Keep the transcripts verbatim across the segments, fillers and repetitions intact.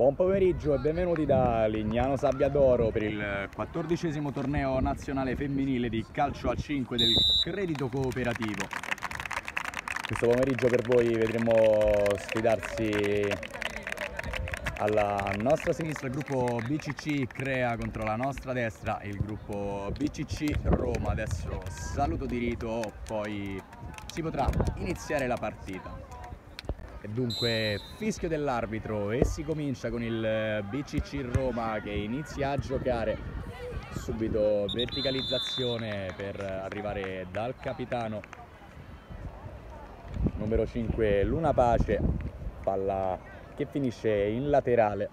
Buon pomeriggio e benvenuti da Lignano Sabbiadoro per il quattordicesimo torneo nazionale femminile di calcio a cinque del Credito Cooperativo. Questo pomeriggio per voi vedremo sfidarsi alla nostra sinistra il gruppo B C C Crea contro la nostra destra il gruppo B C C Roma. Adesso saluto di rito, poi si potrà iniziare la partita. E dunque fischio dell'arbitro e si comincia con il B C C Roma che inizia a giocare. Subito verticalizzazione per arrivare dal capitano numero cinque Luna Pace, palla che finisce in laterale.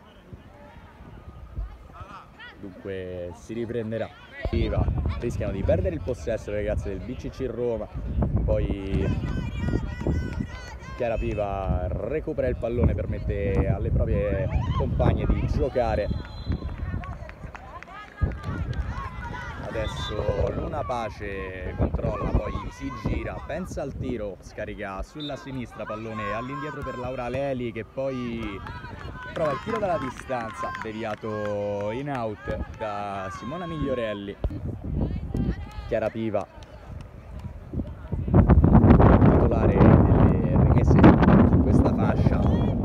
Dunque si riprenderà, rischiano di perdere il possesso le ragazze del B C C Roma, poi Chiara Piva recupera il pallone, permette alle proprie compagne di giocare. Adesso Luna Pace controlla, poi si gira, pensa al tiro, scarica sulla sinistra, pallone all'indietro per Laura Leli che poi prova il tiro dalla distanza, deviato in out da Simona Migliorelli. Chiara Piva, titolare delle rimesse su questa fascia.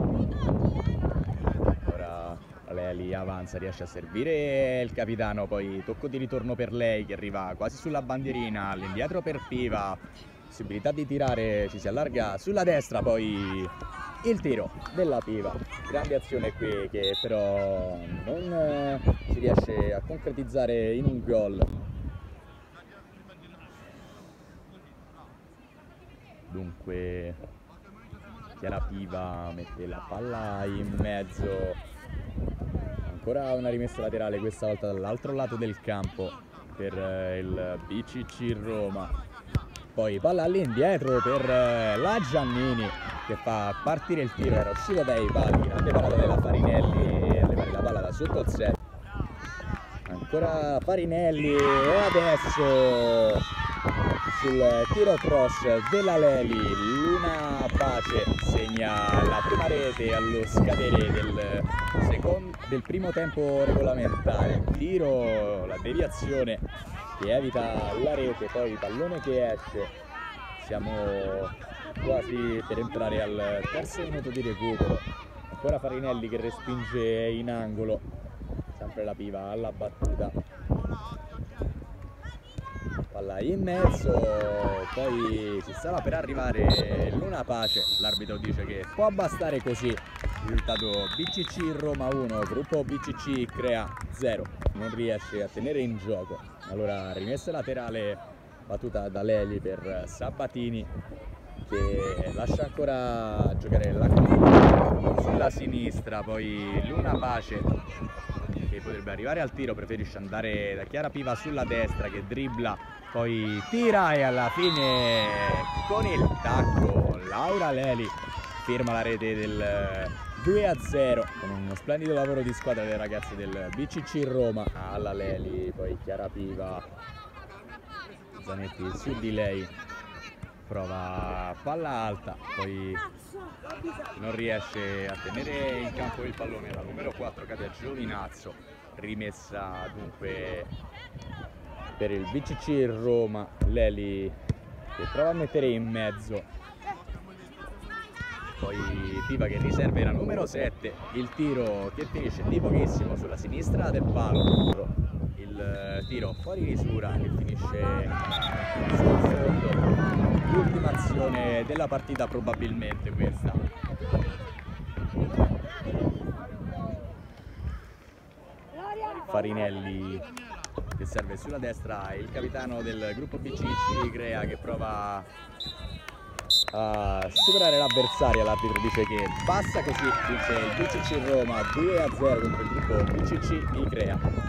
Ora Leli avanza, riesce a servire il capitano, poi tocco di ritorno per lei che arriva quasi sulla bandierina, all'indietro per Piva, possibilità di tirare, ci si allarga sulla destra, poi il tiro della Piva. Grande azione qui che però non eh, si riesce a concretizzare in un gol. Dunque Chiara Piva mette la palla in mezzo, ancora una rimessa laterale, questa volta dall'altro lato del campo per il B C C Roma. Poi palla all'indietro per la Giannini che fa partire il tiro, era uscita dai pali, grande parata della Farinelli e levare la palla da sotto il set. Ancora Farinelli e adesso sul tiro cross della Leli Luna Pace segna la prima rete allo scadere del, secondo, del primo tempo regolamentare. Tiro, la deviazione che evita la rete, poi pallone che esce. Siamo quasi per entrare al terzo minuto di recupero. Ancora Farinelli che respinge in angolo, sempre la Piva alla battuta, palla in mezzo, poi si stava per arrivare Luna Pace, l'arbitro dice che può bastare così. Risultato B C C Roma uno, gruppo B C C Crea zero, non riesce a tenere in gioco. Allora rimessa laterale battuta da Leli per Sabatini che lascia ancora giocare la sulla sinistra, poi Luna Pace che potrebbe arrivare al tiro, preferisce andare da Chiara Piva sulla destra che dribbla, poi tira e alla fine con il tacco Laura Leli firma la rete del due a zero con uno splendido lavoro di squadra delle ragazze del B C C Roma. Alla Leli, poi Chiara Piva, Zanetti su di lei, prova palla alta, poi non riesce a tenere in campo il pallone, la numero quattro Katia Giovinazzo. Rimessa dunque per il B C C Roma, Leli che prova a mettere in mezzo, poi Piva che riserva la numero sette, il tiro che finisce di pochissimo sulla sinistra del palo, il tiro fuori misura che finisce sul fondo, l'ultima azione della partita probabilmente questa. Farinelli che serve sulla destra, il capitano del gruppo B C C Crea che prova a superare l'avversaria, l'arbitro dice che basta così, dice il B C C Roma due a zero contro il gruppo B C C Crea.